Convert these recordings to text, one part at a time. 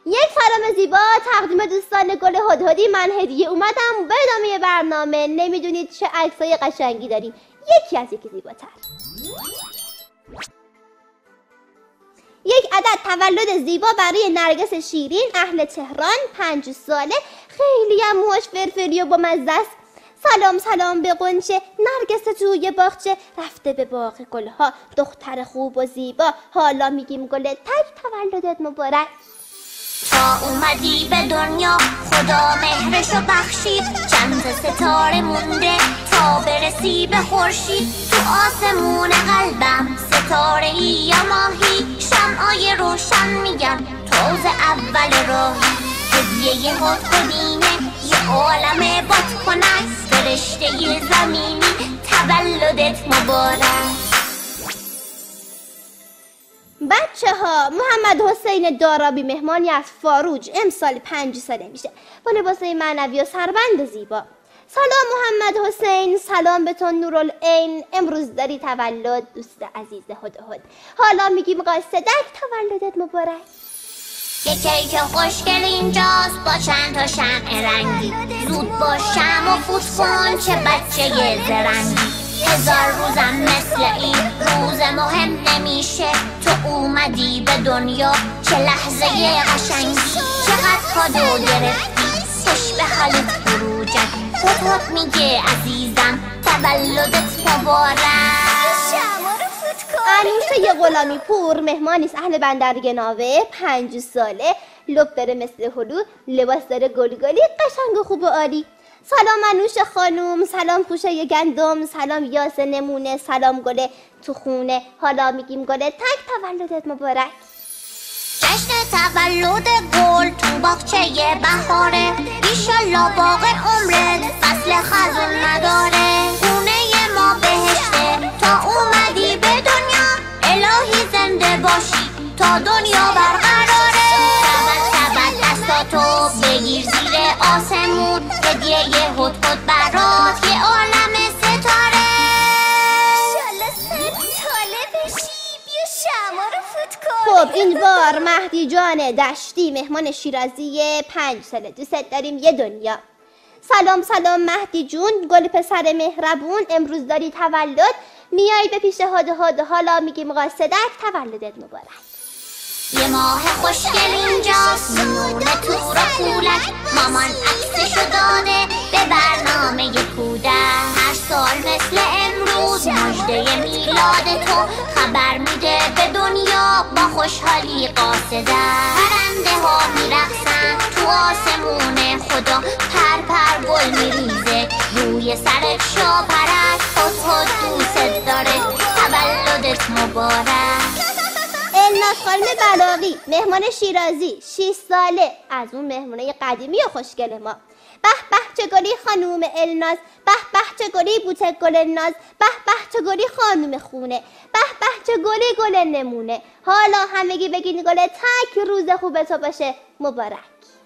یک سلام زیبا تقدیم دوستان گل هدهدی. من هدیه اومدم به ادامه برنامه. نمیدونید چه عکسای قشنگی داریم، یکی از یکی زیباتر. یک عدد تولد زیبا برای نرگس شیرین، اهل تهران، 5 ساله، خیلی هم موهاش فرفری و با مزه است. سلام سلام به قنچه، نرگس توی باغچه، رفته به باغ گلها، دختر خوب و زیبا، حالا میگیم گل تک، تولدت مبارک. تا اومدی به دنیا خدا مهرشو بخشید، چند ستاره مونده تا برسی به خورشید. تو آسمون قلبم ستاره ای یا ماهی، شمعای روشن میگن توز اول راهی. هدیه هدهدینه یه عالم بادکنک، فرشته زمینی تولدت مبارک. بچه ها، محمد حسین دارابی مهمانی از فاروج، امسال 5 ساله میشه، با لباسای معنوی و سربند زیبا. سلام محمد حسین، سلام به تو نورالعین، امروز داری تولد دوست عزیز هدهد، حالا میگیم قاصدک تولدت مبارک. یه کیک خوشگل اینجاست با چند تا شمع رنگی، زود باش شمع و فوت کن چه بچه زرنگی. 1000 روزم مثل این روز مهم نمیشه، تو اومدی به دنیا چه لحظه قشنگی. چقدر کادو گرفتی خوش به حالت فروجک، هدهد میگه عزیزم تولدت مبارک. انوشه یه غلامی پور مهمانیست، اهل بندرگناوه، 5 ساله، لب داره مثل هلو، لباس داره گلگلی، قشنگ و خوب و عالی. سلام انوش خانوم، سلام خوشه گندم، سلام یاس نمونه، سلام گل تو خونه، حالا میگیم گل تک تولدت مبارک. جشن تولد گل تو باغچه بهاره، ایشالله باغ عمرت فصل خزون نداره. خونه ما بهشته تا اومدی به دنیا، الهی زنده باشی تا دنیا برقراره. سبت دستاتو بگیر زیر آسمون، هدیه هدهد برات یه عالم ستاره. انشالله 100 ساله بشی، بیا شمع رو فوت کن. خب این بار مهدی جان دشتی مهمان شیرازی، 5 ساله، دوست داریم یه دنیا. سلام سلام مهدی جون، گل پسر مهربون، امروز داری تولد، میای به پیش هدهد، حالا میگیم قاصدک تولدت مبارک. یه ماه خوشگل اینجاست، نونه تو را کولک، مامان عکسشو داده به برنامه کودک. هر سال مثل امروز مژده میلاد تو خبر میده به دنیا، با خوشحالی قاصدک. پرنده ها میرقصن تو آسمون خدا، پر پر گل میریزه روی سرت شاپرک. هدهد دوست داره تولدت مبارک. الناز خانم بلاغی مهمان شیرازی، 6 ساله، از اون مهمونه قدیمی و خوشگل ما. به به چه گلی خانوم الناز، به به چه گلی بوته گل ناز، به به چه گلی خانوم خونه، به به چه گلی گل نمونه، حالا همگی بگین گل تک، روز خوب تو باشه مبارک.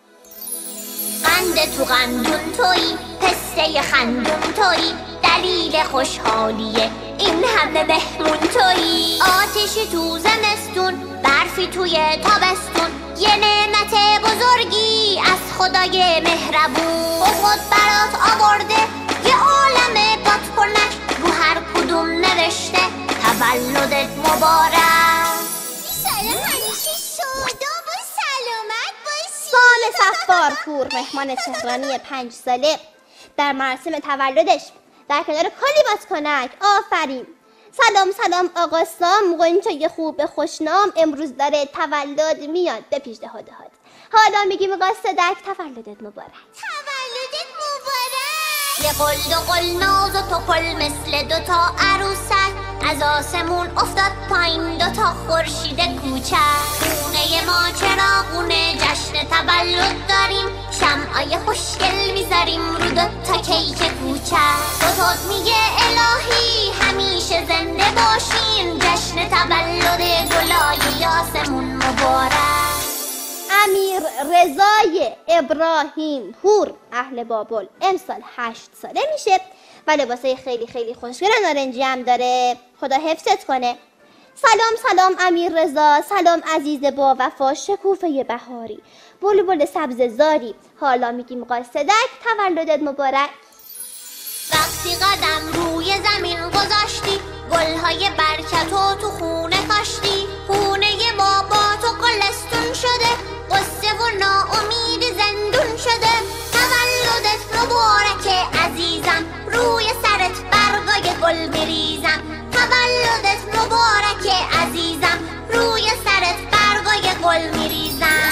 قند تو قندون تویی، پسته خندون تویی، دلیل خوشحالیه این همه مهمون تویی. آتشی تو زمستون، برفی توی تابستون، یه نعمت بزرگی از خدای مهربون. خود برات آورده یه عالم بادکنک، رو هر کدوم نوشته تولدت مبارک. ایشالله همیشه شاداب و سلامت باشی. سال صفارپور مهمان تهرانی، 5 ساله، در مراسم تولدش در کنار کلی بادکنک. آفرین. سلام سلام آقا سام، قنچه خوب خوشنام، امروز داره تولد، میاد به پیش هدهد، حالا میگیم قاصدک تولدت مبارک. تولدت مبارک. یه قل دو قل ناز و تو قل مثل 2 تا عروسک، از آسمون افتاد پایین 2 تا خورشید کوچک. خونه ما چراغونه، جشن تولد داریم، شمعای خوشگل میذاریم رو 2 تا کیک کوچک. هدهد میگه الهی همیشه زنده باشین، جشن تولد گلای آسمون مبارک. امیر رضای ابراهیم پور اهل بابل، امسال 8 ساله میشه و لباسای خیلی خیلی خوشگل نارنجی هم داره، خدا حفظت کنه. سلام امیر رضا، سلام عزیز با وفا، شکوفه بهاری، بلبل سبز زاری، حالا میگیم قاصدک تولدت مبارک. وقتی قدم روی زمین گذاشتی، گلهای برکتو تو خونه کاشتی، خونه ما با تو گلستون شده، قصه و ناامید زندون شده. تولدت مبارک عزیزم، روی سرت برگای گل میریزم. تولدت مبارک عزیزم، روی سرت برگای گل میریزم.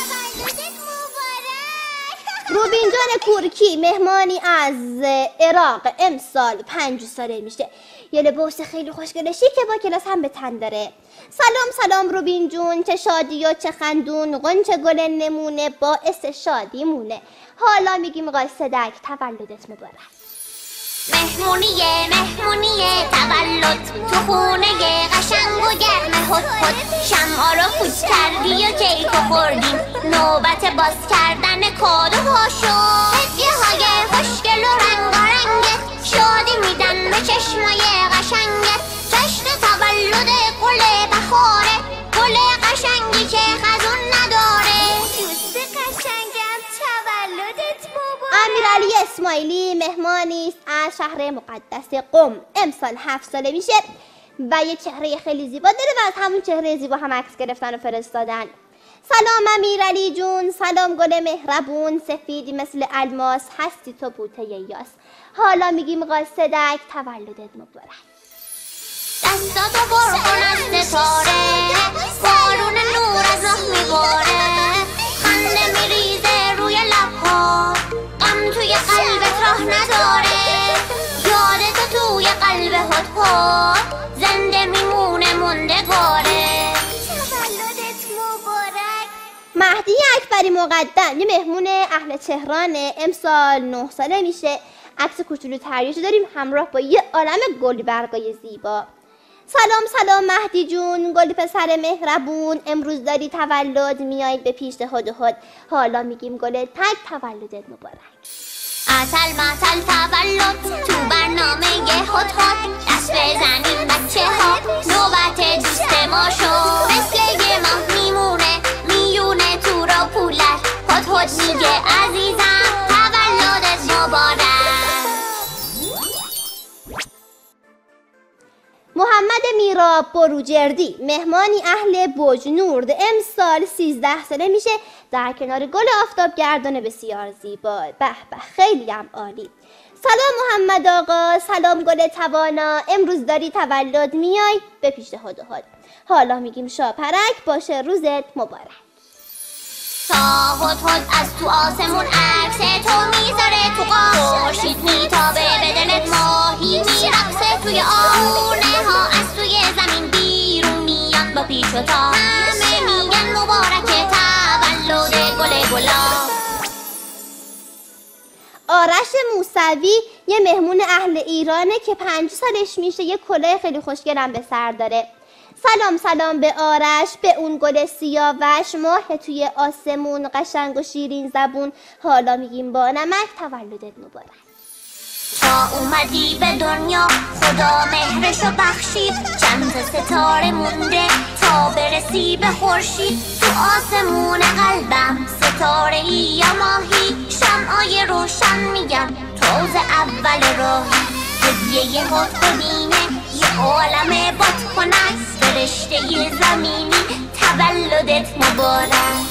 روبین جان کورکی مهمانی از عراق امسال 5 ساله میشه. یه لباس خیلی خوشگل شیکه با کلاس هم به تن داره. سلام روبین جون، چه شادی و چه خندون، غنچه گل نمونه باعث شادی مونه. حالا میگیم قاصدک تولدت مبارک. مهمونیه تولد تو خونه قشنگ و گرم هد شمعا رو فوت کردی و کیکو خوردیم، نوبت باز کردن کادوها شد. هدیه های خوشگل و رنگارنگه، شادی میدن به چشمای قشنگه. جشن تولد گل بهاره، گل قشنگی که خزون نداره. دوست قشنگم تولدت مبارک. امیرعلی اسماعیلی مهمانی است از شهر مقدس قم، امسال 7 ساله میشه و یه چهره خیلی زیبا داره و از همون چهره زیبا هم عکس گرفتن و فرستادن. سلام امیرعلی جون، سلام گل مهربون، سفیدی مثل الماس، هستی تو بوته یاس. حالا میگیم قاصدک تولدت مبارک. دستاتو پر کن از ستاره، بارون نور از راه میباره. خنده میریزه روی لبها، غم توی قلبت راه نداره. یادتو توی قلب هدها، زنده میمونه موندگاره. تولدت مبارک. مهدی اکبری مقدم یه مهمون اهل تهرانه، امسال 9 ساله میشه. عکس کوچولو تریاشو داریم همراه با یه عالم گل برگای زیبا. سلام مهدی جون، گل پسر مهربون، امروز داری تولد میای به پیش هد. حالا میگیم گل تک تولدت مبارک. عسل معسل تولد تو برنامه هد دست بزنیم بچه ها، نوبت دوست ما شد. مثل یه ماه میمونه میونه تو را پولر، هد میگه عزیزم تولدت مبارک. محمد میراب بروجردی مهمانی اهل بجنورد، امسال 13 ساله میشه، در کنار گل آفتابگردان بسیار زیبا. به خیلی هم عالی. سلام محمد آقا، سلام گل توانا، امروز داری تولد میای به پیش هد. حالا میگیم شاپرک باشه روزت مبارک. تا هد از تو آسمون عکس تو میذاره تو خورشید میتابه به دلت، ماهی میرقصه توی آونه ها، از توی زمین بیرون میان با پیچ و تاب. همه میگن مبارکه تولد گل گلا. آرش موسوی یه مهمون اهل ایرانه که 5 سالش میشه، یه کلاه خیلی خوشگلم به سر داره. سلام به آرش، به اون گل سیاوش، ماه توی آسمون، قشنگ و شیرین زبون. حالا میگیم با نمک تولدت مبارک. تا اومدی به دنیا خدا مهرشو بخشید، چند تا ستاره مونده تا برسی به خورشید. تو آسمون قلبم ستاره ای یا ماهی، شمعای روشن میگن توز اول راهی. هدیه هد ببینه یه عالم باد خنک، فرشته زمینی تولدت مبارک.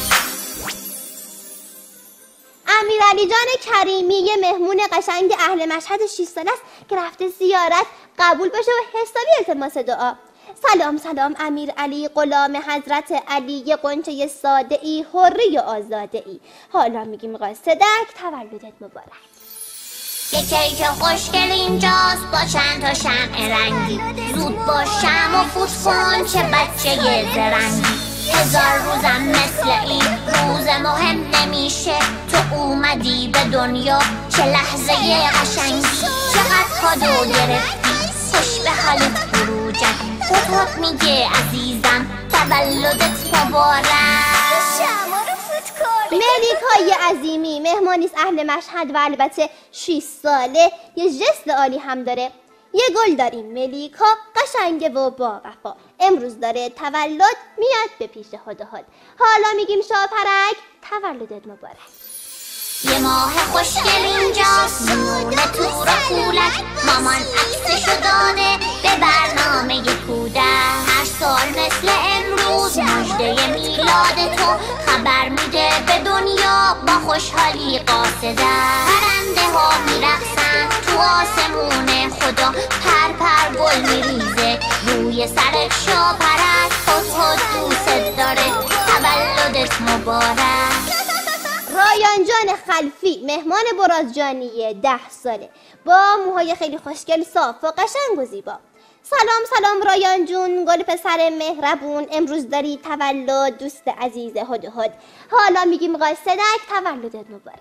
امیرعلی جان کریمی یه مهمون قشنگ اهل مشهد 6 ساله است که رفته زیارت، قبول باشه و حسابی التماس دعا. سلام امیرعلی، غلام حضرت علی، یه قنچه ساده ای، حره آزاده ای. حالا میگیم قاصدک تولدت مبارک. یه کیک خوشگل اینجاست با چند تا شمع رنگی، زود باش شمع و فوت کن چه بچه زرنگی. 1000 روزم مثل این روز مهم نمیشه، تو اومدی به دنیا چه لحظه قشنگی. چقدر کادو گرفتی خوش به حالت بروجک، هد میگه عزیزم تولدت مبارک. شما رو فوت کن. ملیکای عظیمی مهمانیست اهل مشهد و البته 6 ساله، یه جست عالی هم داره. یه گل داریم ملیکا، قشنگه و با وفا، امروز داره تولد، میاد به پیش هدهد. حالا میگیم شاپرک تولدت مبارک. یه ماه خوشگل اینجاست، نونه تور و پولک، مامان عکسشو داده به برنامه کودک. هر سال مثل امروز مژده میلاد تو خبر میده به دنیا، با خوشحالی قاصده. پرنده ها میرقصن تو آسمون خدا، پر پر گل میریزه روی سرت شاپرک. هدهد دوست داره تولدت مبارک. رایان جان خلفی مهمان برازجانی 10 ساله با موهای خیلی خوشگل صاف و قشنگ و زیبا. سلام رایان جون، گل پسر مهربون، امروز داری تولد دوست عزیز هدهد. حالا میگیم قاصدک تولدت مبارک.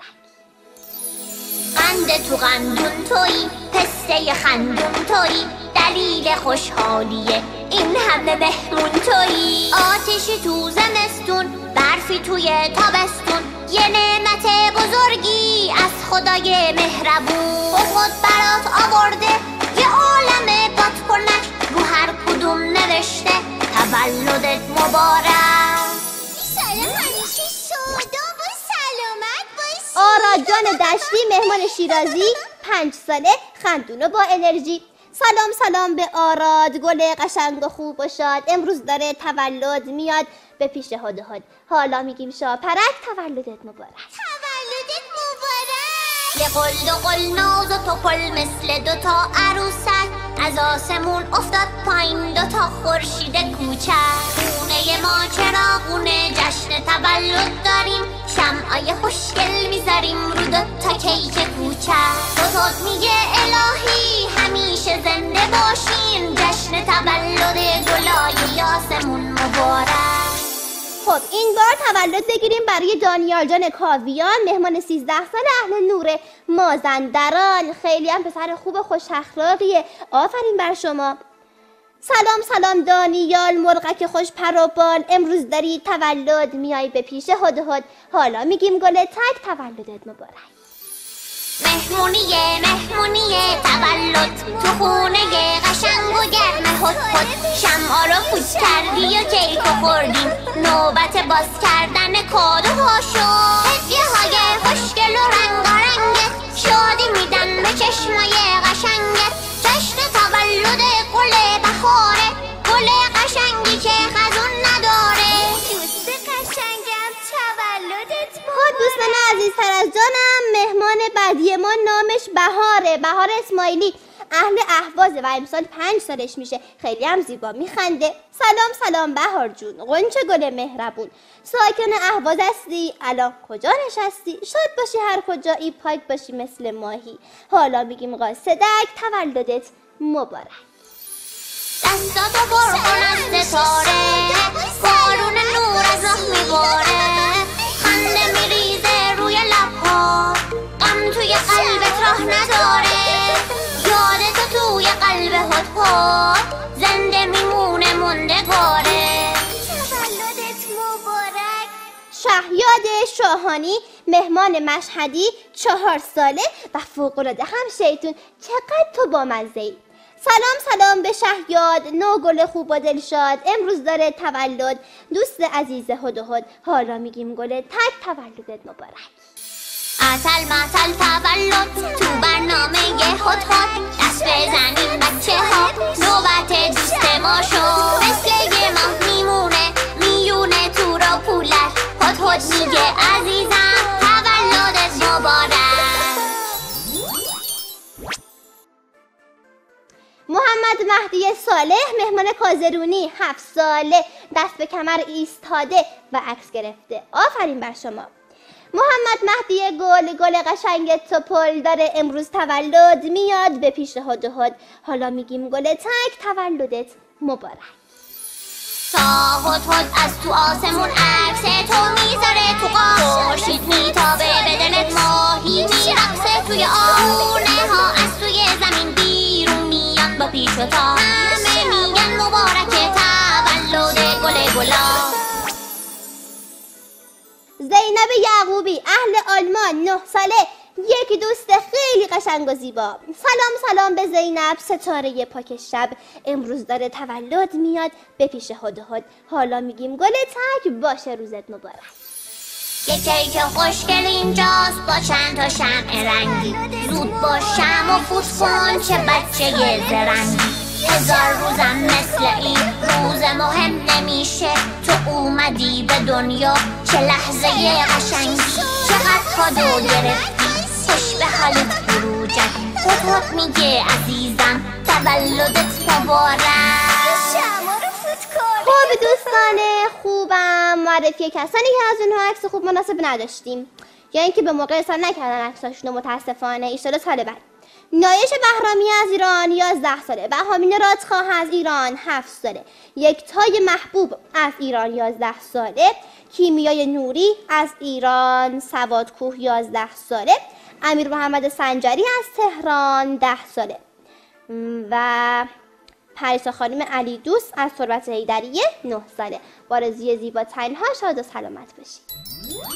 قند تو قندون تویی، پسته خندون تویی، دلیل خوشحالیه این همه مهمون تویی. آتشی تو زمستون، برفی توی تابستون، یه نعمت بزرگی از خدای مهربون. خود برات آورده یه عالم باد پرنک، رو هر کدوم نوشته تولدت مبارک. ایشالا همیشه شاداب و سلامت باشی. آراد جان دشتی مهمان شیرازی 5 ساله، خندون و با انرژی. سلام به آراد، گل قشنگ و خوب و شاد، امروز داره تولد، میاد به پیش هدهد. حالا میگیم شاپرک تولدت مبارک. تولدت مبارک. یه قل دو قل ناز و تو پل مثل 2 تا عروسک، از آسمون افتاد پایین 2 تا خورشید کوچک. خونه ما چراغونه، جشن تولد داریم، شمعای خوشگل میذاریم رو 2 تا کیک کوچک. هدهد میگه الهی همیشه زنده باشین، جشن تولد گلای آسمون مبارک. خب این بار تولد بگیریم برای دانیال جان کاویان، مهمان 13 سال، اهل نور مازندران. خیلی هم پسر خوب و خوش اخلاقیه، آفرین بر شما. سلام دانیال، مرغک خوش پر و بال، امروز داری تولد، میای به پیش هدهد. حالا میگیم گل تک تولدت مبارک. مهمونیه تولد تو خونه قشنگ و گرم هدهد. شمعا رو پوچ کردی و کیک خوردیم، نوبت باز کردن کادوها شد. هدیه‌های خوشگل و رنگارنگت شادی میدن به چشمای قشنگت. جشن تولد گل بهاره، گل قشنگی که خزون نداره. دوست قشنگم تولدت خب مبارک. دوستان عزیزتر از جانم، مهمان بعدی ما نامش بهاره، بهار اسماعیلی، اهل اهوازه و امسال 5 سالش میشه. خیلی هم زیبا میخنده. سلام بهار جون، غنچه گل مهربون، ساکن اهواز هستی، الان کجا نشستی؟ شاد باشی هر کجایی، پاک باشی مثل ماهی. حالا میگیم قاصدک تولدت مبارک. دستاتو پر کن از ستاره، بارون نور از راه میباره. خنده میریزه روی لبها، غم توی قلبت راه نداره. یادتو توی قلب هدهد، زنده میمونه موندگاره. تولدت مبارک. شهیاد شاهانی مهمان مشهدی 4 ساله و فوق‌العاده هم شیطون. چقدر تو بامزه‌ای. سلام به شهیاد، نو گل خوب و دلشاد، امروز داره تولد، دوست عزیز هدهد. حالا میگیم گل تک تولدت مبارک. عسل معسل تولد تو برنامه هدهد، دست بزنیم بچه ها نوبت دوست ما شد. مثل یه ماه میمونه میونه تو را پولک، هدهد میگه عزیزم تولدت مبارک. محمد مهدی صالح مهمان کازرونی 7 ساله، دست به کمر ایستاده و عکس گرفته. آفرین بر شما. محمد مهدی گل قشنگ توپل داره امروز تولد، میاد به پیش هدهد. حالا میگیم گل تک تولدت مبارک. تا هدهد از تو آسمون عکس تو میذاره تو قاش، خورشید میتابه به دلت، ماهی میرقصه توی آونه ها، از توی زمین بیرون میاد با پیش و تا. همه میگن مبارکه تولد گل گلا. زینب یعقوبی اهل آلمان 9 ساله، یک دوست خیلی قشنگ و زیبا. سلام به زینب، ستاره پاک شب. امروز داره تولد میاد به پیش هدهد. حالا میگیم گلتک باشه روزت مبارک. یه کیک خوشگل اینجاست با چند تا شمع رنگی. زود باش شمع و فوت کن چه بچه زرنگی. 1000 روزم مثل این روز مهم نمیشه. تو اومدی به دنیا چه لحظه قشنگی. چقدر کادو گرفتی خوش به حالت فروجک. هدهد میگه عزیزم تولدت مبارک. خب دوستان خوبم، معرفی کسانی که از اونها عکس خوب مناسب نداشتیم یا اینکه به موقع ارسال نکردن عکساشونو متاسفانه. ایشالا سال بعد. نایش بهرامی از ایران 11 ساله. بهامین رادخواه از ایران 7 ساله. یکتای محبوب از ایران 11 ساله. کیمیای نوری از ایران سوادکوه 11 ساله. امیر محمد سنجری از تهران 10 ساله. و پریسا خانم علی دوست از تربت حیدریه 9 ساله. بارزوی زیبا تنها شاد و سلامت باشید.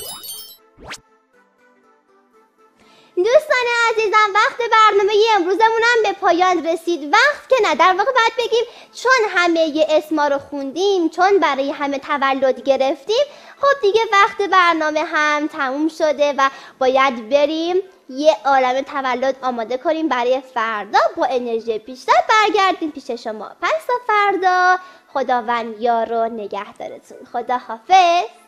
دوستان عزیزم وقت برنامه امروزمونم به پایان رسید. وقت که نه، در واقع باید بگیم چون همه اسما رو خوندیم، چون برای همه تولد گرفتیم، خب دیگه وقت برنامه هم تموم شده و باید بریم یه عالم تولد آماده کنیم برای فردا. با انرژی بیشتر برگردیم پیش شما. پس تا فردا خداوند یار و نگهدارتون. خدا حافظ.